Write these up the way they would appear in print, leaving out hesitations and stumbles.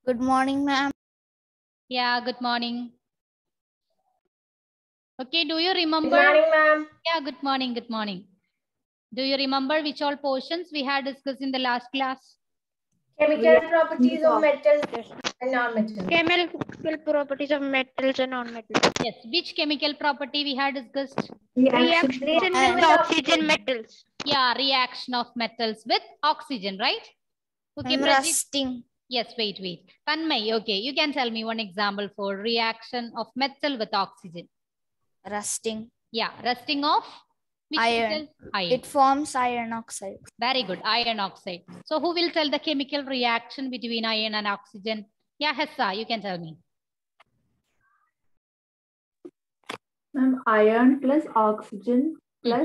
Good morning, ma'am. Yeah, good morning. Okay, do you remember? Good morning, ma'am. Yeah, good morning, good morning. Do you remember which all portions we had discussed in the last class? Chemical properties of metals and non-metals. Chemical properties of metals and non-metals. Yes, which chemical property we had discussed? Reaction Reaction with oxygen metals. Yeah, reaction of metals with oxygen, right? Okay, I'm Prajit. rusting. Yes, wait. Tanmay, okay, you can tell me one example for reaction of metal with oxygen. Rusting. Yeah, rusting of which Iron. metal? Iron. It forms iron oxide. Very good, iron oxide. So who will tell the chemical reaction between iron and oxygen? Yeah, Hessa, you can tell me. Iron plus oxygen plus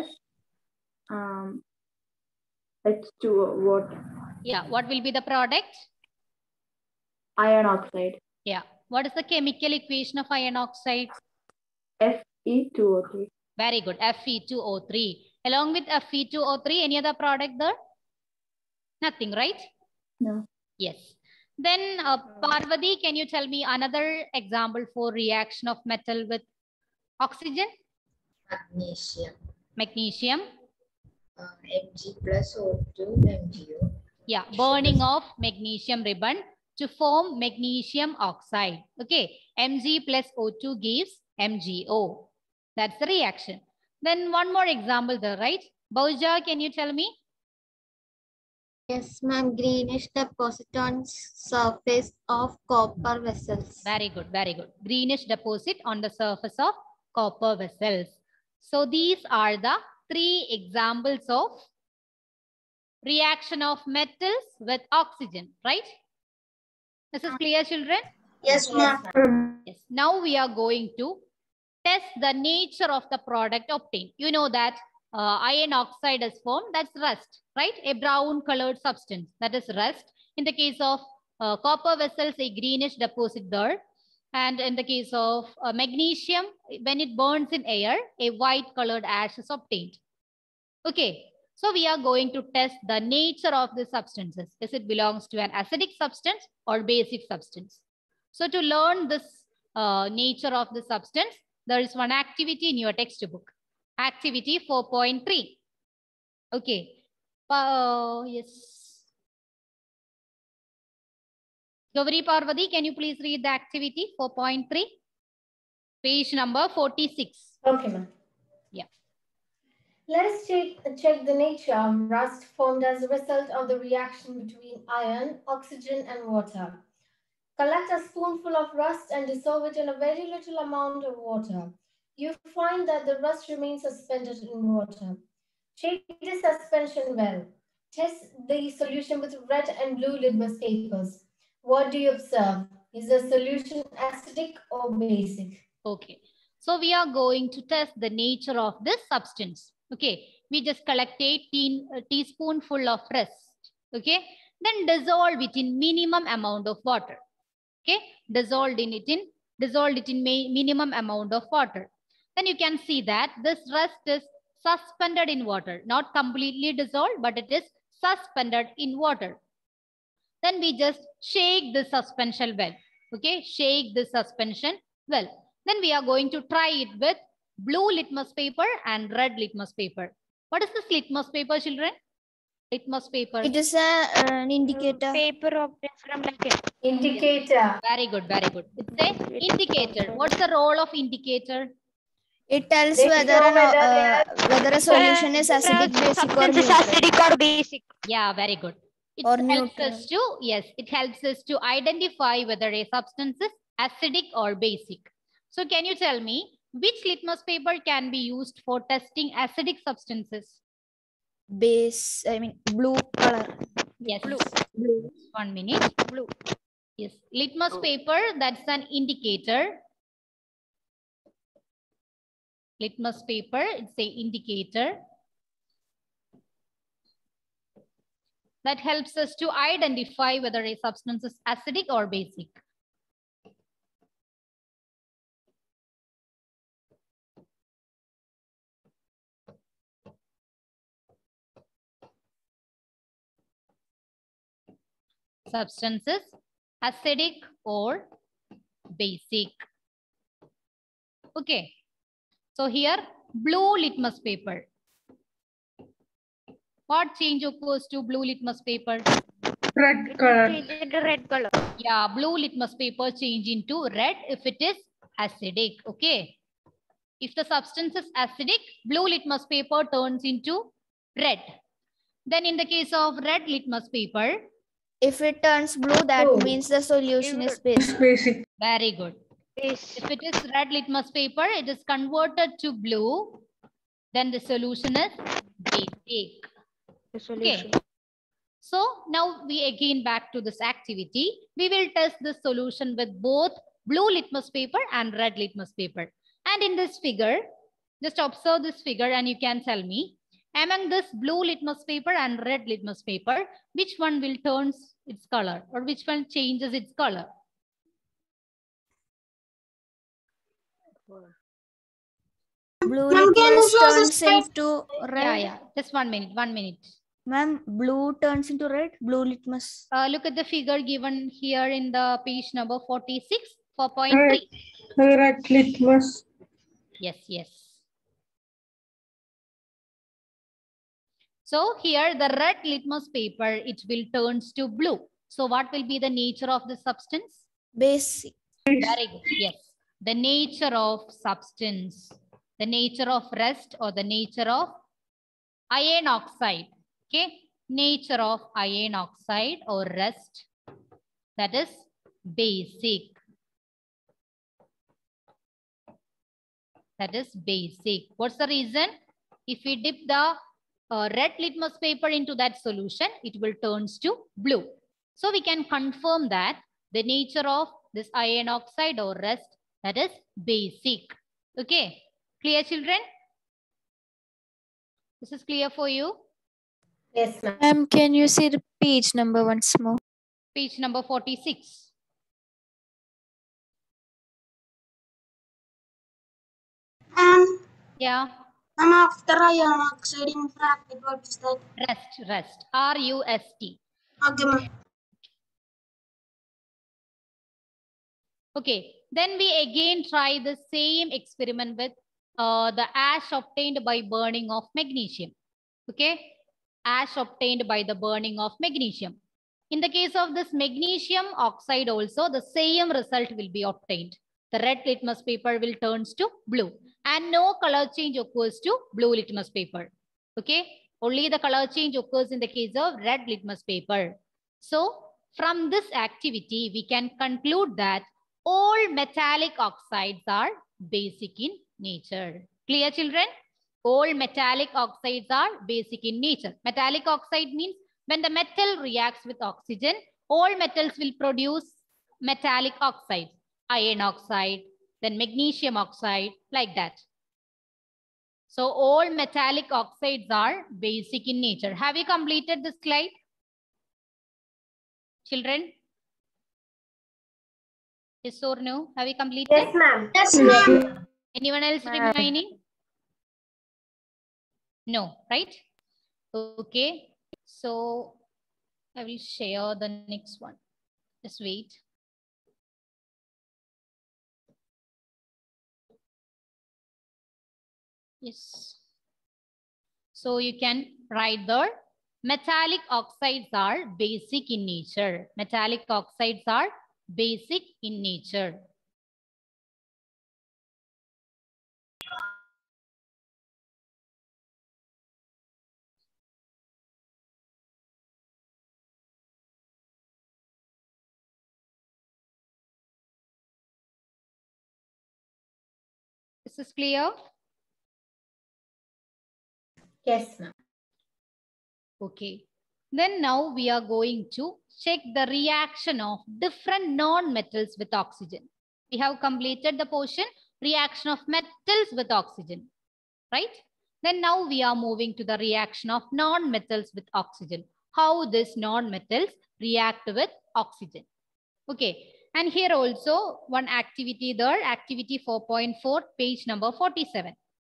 H2O, water. Yeah, what will be the product? Iron oxide. Yeah, what is the chemical equation of iron oxide? Fe2O3. Very good, Fe2O3. Along with Fe2O3, any other product there? Nothing, right? No. Yes. Then Parvati, can you tell me another example for reaction of metal with oxygen? Magnesium. Magnesium. Mg plus O2 MgO. Yeah, burning of magnesium ribbon to form magnesium oxide. Okay, Mg plus O2 gives MgO. That's the reaction. Then one more example there, right? Bauja, can you tell me? Yes, ma'am. Greenish deposit on surface of copper vessels. Very good, very good. Greenish deposit on the surface of copper vessels. So these are the three examples of reaction of metals with oxygen, right? This is clear, children? Yes, ma'am. Yes. Now we are going to test the nature of the product obtained. You know that iron oxide is formed, that's rust, right? A brown colored substance, that is rust. In the case of copper vessels, a greenish deposit there. And in the case of magnesium, when it burns in air, a white colored ash is obtained. Okay, so we are going to test the nature of the substances. Is it belongs to an acidic substance or basic substance? So to learn this nature of the substance, there is one activity in your textbook. Activity 4.3. Okay. Yes. Gauri Parvati, can you please read the activity 4.3? Page number 46. Okay, ma'am. Yeah. Let us check the nature of rust formed as a result of the reaction between iron, oxygen, and water. Collect a spoonful of rust and dissolve it in a very little amount of water. You find that the rust remains suspended in water. Shake the suspension well. Test the solution with red and blue litmus papers. What do you observe? Is the solution acidic or basic? Okay. So we are going to test the nature of this substance. Okay. We just collect a teaspoonful of rust. Okay. Then dissolve it in minimum amount of water. Okay. Dissolve it in minimum amount of water. Then you can see that this rust is suspended in water. Not completely dissolved, but it is suspended in water. Then we just shake the suspension well. Okay. Shake the suspension well. Then we are going to try it with blue litmus paper and red litmus paper. What is this litmus paper, children? Litmus paper. It is an indicator. Paper obtained from like Indicator. Very good, very good. It's a indicator. What's the role of indicator? It tells They whether show whether a solution is acidic, basic, or substance is neutral. acidic or basic. Yeah, very good. It Or helps neutral. us to, yes, it helps us to identify whether a substance is acidic or basic. So can you tell me which litmus paper can be used for testing acidic substances? Blue color. Yes. Blue. 1 minute. Blue. Yes. Litmus paper, that's an indicator. Litmus paper, it's a indicator. That helps us to identify whether a substance is acidic or basic. Substances acidic or basic. Okay. So here, blue litmus paper. What change occurs to blue litmus paper? Red color. Red color. Yeah, blue litmus paper change into red if it is acidic. Okay. If the substance is acidic, blue litmus paper turns into red. Then in the case of red litmus paper, If it turns blue, that means the solution is basic. Basic. very good. Base. If it is red litmus paper, it is converted to blue, then the solution is basic. The solution. Okay. So now we again back to this activity. We will test this solution with both blue litmus paper and red litmus paper. And in this figure, just observe this figure and you can tell me, among this blue litmus paper and red litmus paper, which one will turn its color or which one changes its color? Blue litmus turns into red. Yeah. Just 1 minute, 1 minute. Ma'am, blue turns into red. Blue litmus. Look at the figure given here in the page number 46, 4.3. Red litmus. Yes, yes. So here the red litmus paper, it will turns to blue. So what will be the nature of the substance? Basic. Very good. Yes. The nature of substance, the nature of rest or the nature of iron oxide. Okay. Nature of iron oxide or rest, that is basic. That is basic. What's the reason? If we dip the red litmus paper into that solution, it will turns to blue. So we can confirm that the nature of this iron oxide or rest, that is basic. Okay. Clear, children? This is clear for you? Yes, ma'am. Ma'am, can you see the page number once more? Page number 46. Yeah. After iron oxide in bracket, what is that? Rest. R-U-S-T. Okay, ma'am. Okay. Then we again try the same experiment with the ash obtained by burning of magnesium. Okay. Ash obtained by the burning of magnesium. In the case of this magnesium oxide also, the same result will be obtained. The red litmus paper will turns to blue and no color change occurs to blue litmus paper. Okay. Only the color change occurs in the case of red litmus paper. So from this activity, we can conclude that all metallic oxides are basic in nature. Clear, children? All metallic oxides are basic in nature. Metallic oxide means when the metal reacts with oxygen, all metals will produce metallic oxide. Iron oxide, then magnesium oxide, like that. So all metallic oxides are basic in nature. Have you completed this slide? Children? Yes or no? Have you completed? Yes, ma'am. Yes, ma'am. Anyone else remaining? No, right? Okay. So I will share the next one. Just wait. Yes. So you can write there. Metallic oxides are basic in nature. Metallic oxides are basic in nature. This is clear? Yes, ma'am. Okay. Then now we are going to check the reaction of different non-metals with oxygen. We have completed the portion reaction of metals with oxygen, right? Then now we are moving to the reaction of non-metals with oxygen. How these non-metals react with oxygen. Okay. And here also one activity there, activity 4.4, page number 47.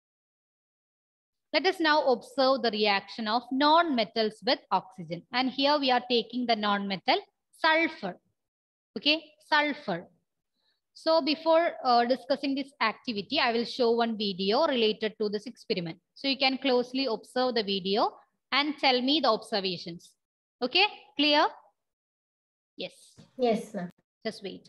Let us now observe the reaction of non-metals with oxygen. And here we are taking the non-metal sulfur. Okay, sulfur. So before discussing this activity, I will show one video related to this experiment. So you can closely observe the video and tell me the observations. Okay, clear? Yes. Yes, ma'am. Just wait.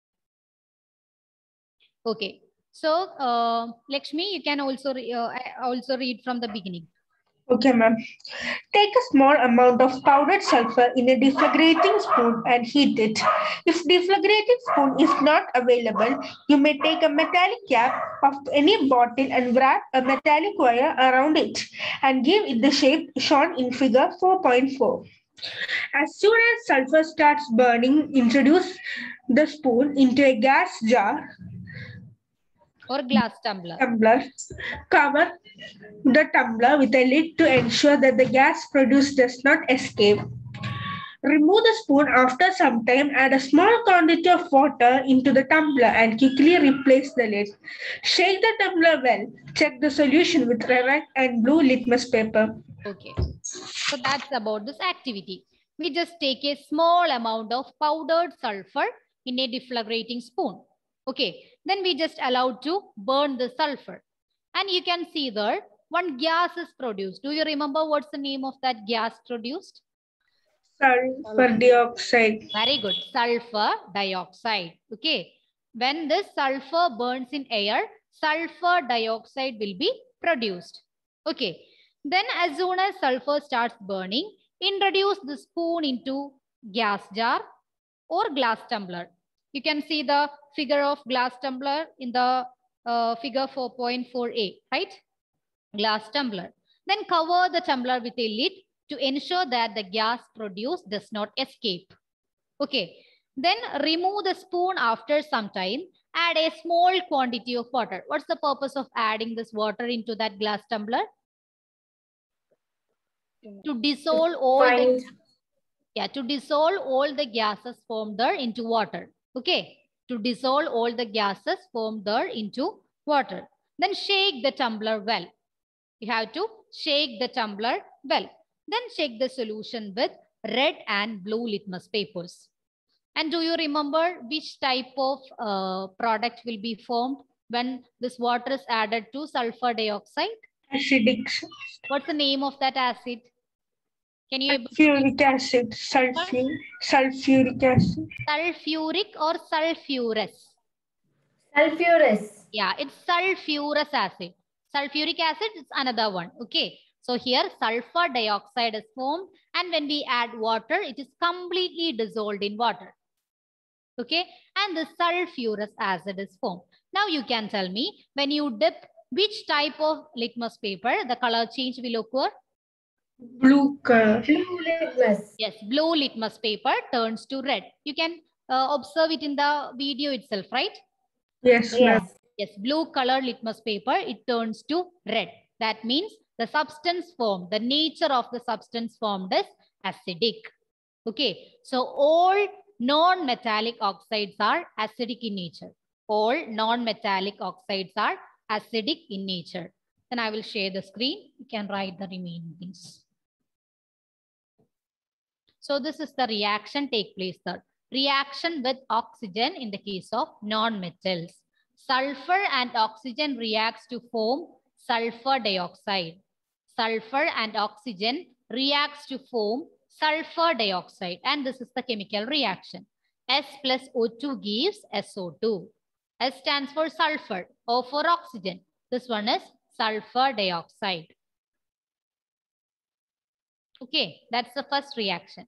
Okay. So Lakshmi, you can also read from the beginning. Okay, ma'am. Take a small amount of powdered sulfur in a deflagrating spoon and heat it. If deflagrating spoon is not available, you may take a metallic cap of any bottle and wrap a metallic wire around it and give it the shape shown in figure 4.4. As soon as sulfur starts burning, introduce the spoon into a gas jar or glass tumbler. Cover the tumbler with a lid to ensure that the gas produced does not escape. Remove the spoon after some time, add a small quantity of water into the tumbler and quickly replace the lid. Shake the tumbler well. Check the solution with red and blue litmus paper. Okay, so that's about this activity. We just take a small amount of powdered sulfur in a deflagrating spoon. Okay, then we just allowed to burn the sulfur. And you can see there, one gas is produced. Do you remember what's the name of that gas produced? Sulfur dioxide. Very good. Sulfur dioxide. Okay. When this sulfur burns in air, sulfur dioxide will be produced. Okay. Then as soon as sulfur starts burning, introduce the spoon into gas jar or glass tumbler. You can see the figure of glass tumbler in the figure 4.4a, right? Glass tumbler. Then cover the tumbler with a lid to ensure that the gas produced does not escape. Okay. Then remove the spoon after some time. Add a small quantity of water. What's the purpose of adding this water into that glass tumbler? To dissolve all to dissolve all the gases formed there into water. Okay. To dissolve all the gases formed there into water. Then shake the tumbler well. You have to shake the tumbler well. Then shake the solution with red and blue litmus papers. And do you remember which type of product will be formed when this water is added to sulfur dioxide? Acidic. What's the name of that acid? Can you? Sulfuric acid. Sulfuric acid. Sulfuric or sulfurous? Sulfurous. Yeah, it's sulfurous acid. Sulfuric acid is another one. Okay. So here sulfur dioxide is formed, and when we add water, it is completely dissolved in water. Okay. And the sulfurous acid is formed. Now you can tell me, when you dip which type of litmus paper, the color change will occur? Blue color. Blue litmus. Yes, blue litmus paper turns to red. You can observe it in the video itself, right? Yes, ma'am. Yes, blue color litmus paper, it turns to red. That means the substance formed, the nature of the substance formed is acidic. Okay, so all non-metallic oxides are acidic in nature. All non-metallic oxides are acidic in nature. Then I will share the screen. You can write the remaining things. So this is the reaction take place there. Reaction with oxygen in the case of non-metals. Sulfur and oxygen reacts to form sulfur dioxide. Sulfur and oxygen reacts to form sulfur dioxide. And this is the chemical reaction. S plus O2 gives SO2. S stands for sulfur, O for oxygen. This one is sulfur dioxide. Okay, that's the first reaction.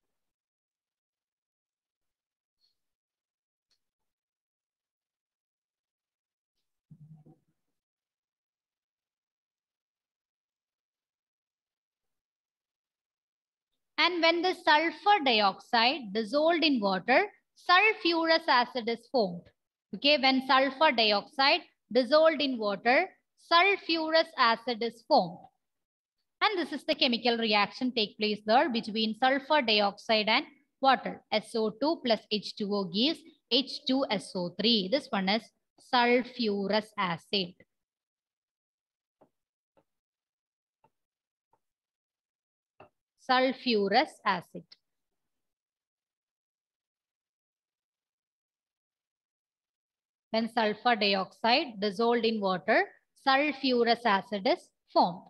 And when the sulfur dioxide dissolved in water, sulfurous acid is formed. Okay, when sulfur dioxide dissolved in water, sulfurous acid is formed. And this is the chemical reaction take place there between sulfur dioxide and water. SO2 plus H2O gives H2SO3. This one is sulfurous acid. Sulfurous acid. when sulfur dioxide dissolved in water, sulfurous acid is formed.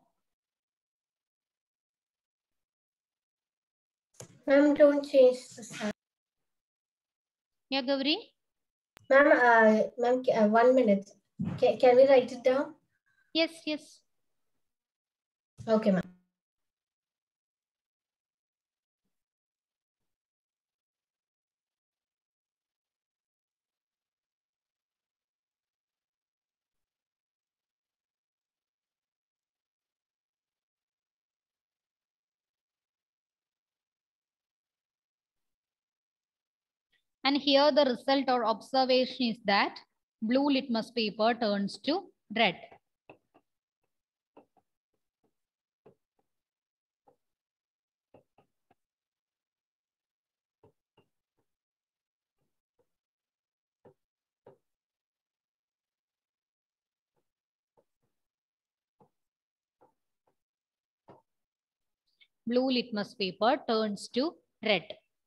Ma'am, don't change the sign. Yeah, Gauri? Ma'am, 1 minute. Can we write it down? Yes, yes. Okay, ma'am. And here the result or observation is that blue litmus paper turns to red. Blue litmus paper turns to red.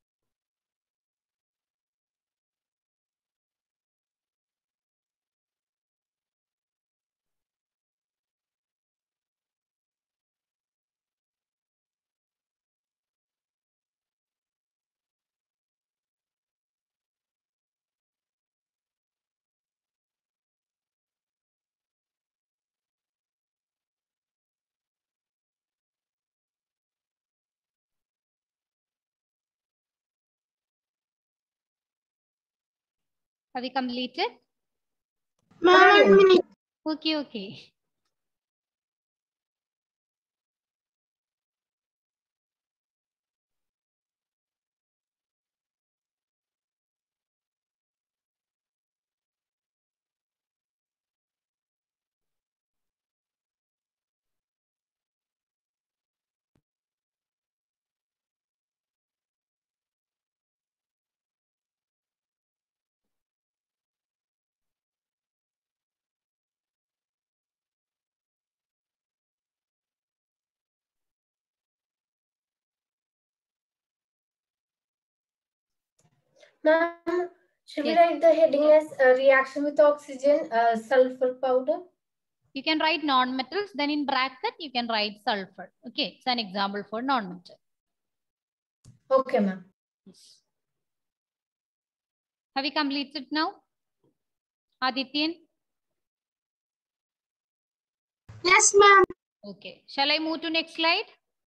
Have you completed? Ma'am, 1 minute. Okay, okay. Ma'am, should we Yes. write the heading as reaction with oxygen, sulfur powder? You can write non-metals, then in bracket you can write sulfur. Okay, it's an example for non-metal. Okay, ma'am. Yes. Have you completed now? Adityan? Yes, ma'am. Okay. Shall I move to next slide?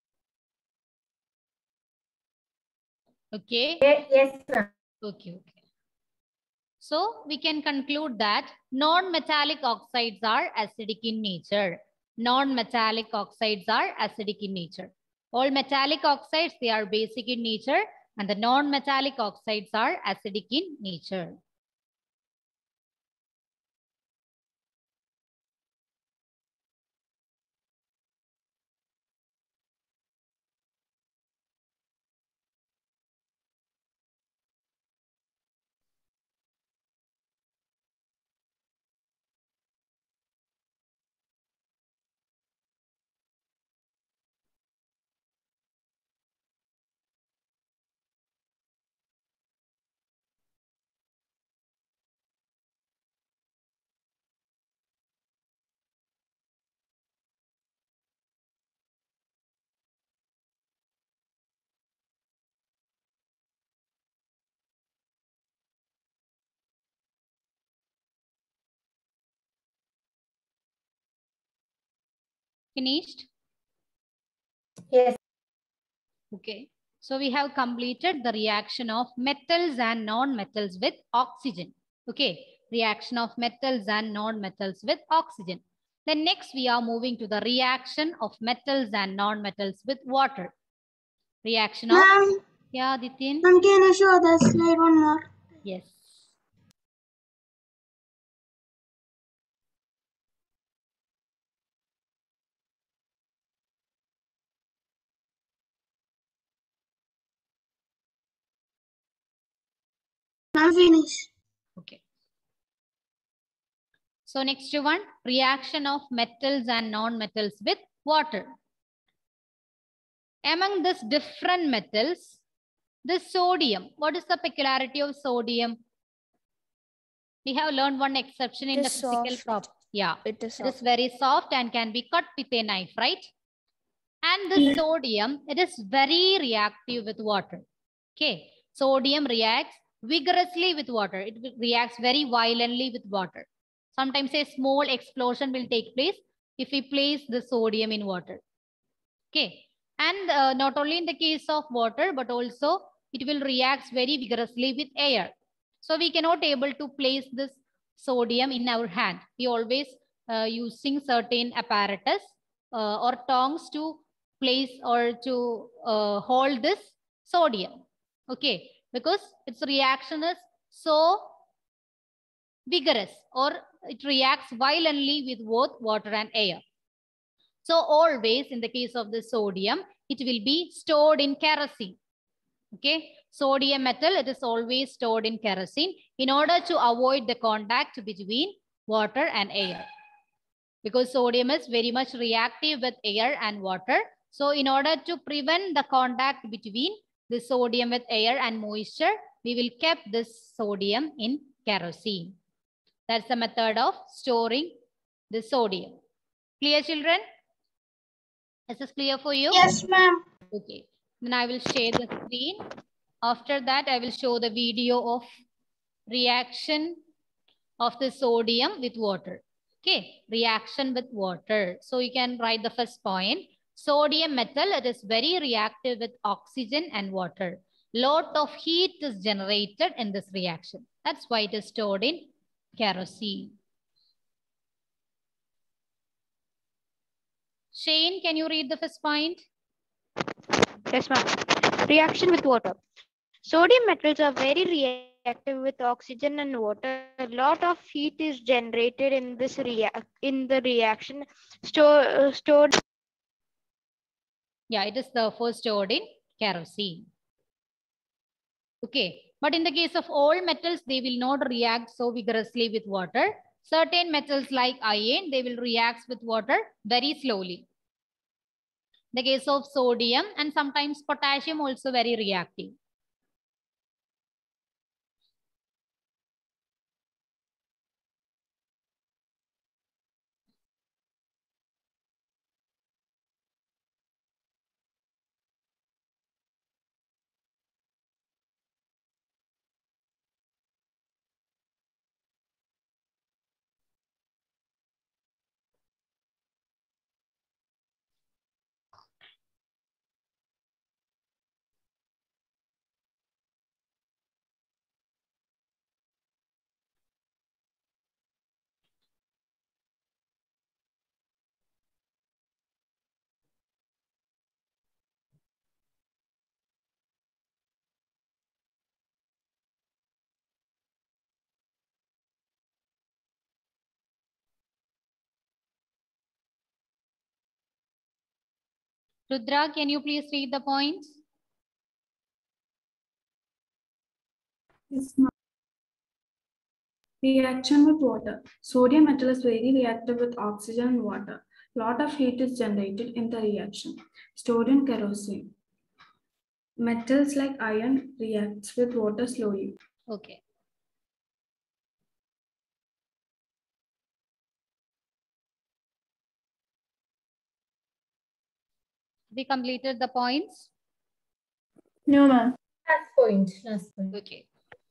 Okay. Yes, ma'am. Okay, okay. So we can conclude that non-metallic oxides are acidic in nature. Non-metallic oxides are acidic in nature. All metallic oxides, they are basic in nature, and the non-metallic oxides are acidic in nature. Finished? Yes. Okay. So we have completed the reaction of metals and non-metals with oxygen. Okay. Reaction of metals and non-metals with oxygen. Then next we are moving to the reaction of metals and non-metals with water. Reaction of... Ma'am. Yeah, Dityan? Ma'am, can you show the slide one more? Yes. Ma'am, finish. Okay. So next one, reaction of metals and non-metals with water. Among these different metals, the sodium, what is the peculiarity of sodium? We have learned one exception in It the is physical soft. prop. Yeah, It is it is soft. very soft and can be cut with a knife, right? And the sodium, it is very reactive with water. Okay, sodium reacts vigorously with water. It reacts very violently with water. Sometimes a small explosion will take place if we place the sodium in water. Okay, and not only in the case of water, but also it will react very vigorously with air. So we cannot able to place this sodium in our hand. We always using certain apparatus or tongs to place or to hold this sodium. Okay, because its reaction is so vigorous, or it reacts violently with both water and air. So always in the case of the sodium, it will be stored in kerosene. Okay, sodium metal, it is always stored in kerosene in order to avoid the contact between water and air. Because sodium is very much reactive with air and water. So in order to prevent the contact between the sodium with air and moisture, we will keep this sodium in kerosene. That's the method of storing the sodium. Clear, children? Is this clear for you? Yes, ma'am. Okay. Then I will share the screen. After that, I will show the video of reaction of the sodium with water. Okay, reaction with water. So you can write the first point. Sodium metal, it is very reactive with oxygen and water. Lot of heat is generated in this reaction. That's why it is stored in kerosene. Shane, can you read the first point? Yes, ma'am. Reaction with water. Sodium metals are very reactive with oxygen and water. A lot of heat is generated in this reaction. Stored. Yeah, it is therefore stored in kerosene. Okay, but in the case of all metals, they will not react so vigorously with water. Certain metals like iron, they will react with water very slowly. The case of sodium and sometimes potassium also very reactive. Rudra, can you please read the points? Yes, ma'am. Reaction with water. Sodium metal is very reactive with oxygen and water. Lot of heat is generated in the reaction. Stored in kerosene. Metals like iron reacts with water slowly. Okay. We completed the points? No, ma'am. Last point. Last point. Okay.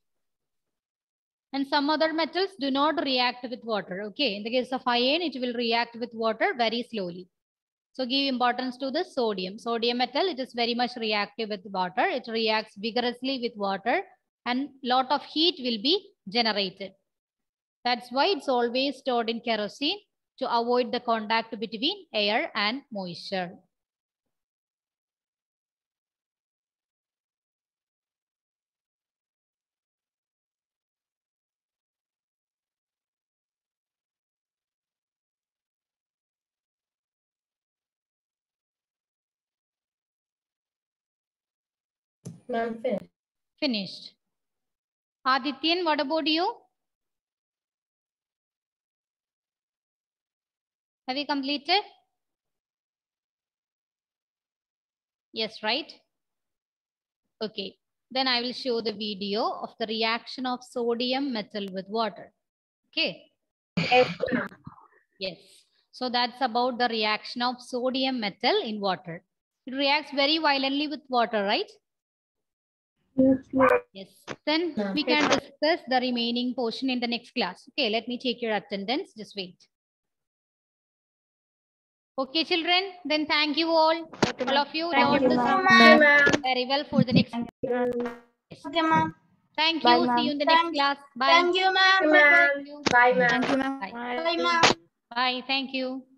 And some other metals do not react with water. Okay. In the case of iron, it will react with water very slowly. So give importance to the sodium. Sodium metal, it is very much reactive with water. It reacts vigorously with water and lot of heat will be generated. That's why it's always stored in kerosene to avoid the contact between air and moisture. Ma'am, finished. Finished. Adityan, what about you? Have you completed? Yes, right? Okay. Then I will show the video of the reaction of sodium metal with water. Okay. Yes, ma'am. Yes. So that's about the reaction of sodium metal in water. It reacts very violently with water, right? Yes. Then we can discuss the remaining portion in the next class. Okay, let me take your attendance. Just wait. Okay, children. Then thank you all. All of you learned this very well for the next. Okay, ma'am. Thank Bye, you. See ma'am. you in the next class. Bye. Thank you, ma'am. Ma'am. Bye, ma'am. Thank you, ma'am. Bye. Bye, ma'am. Bye. Thank you.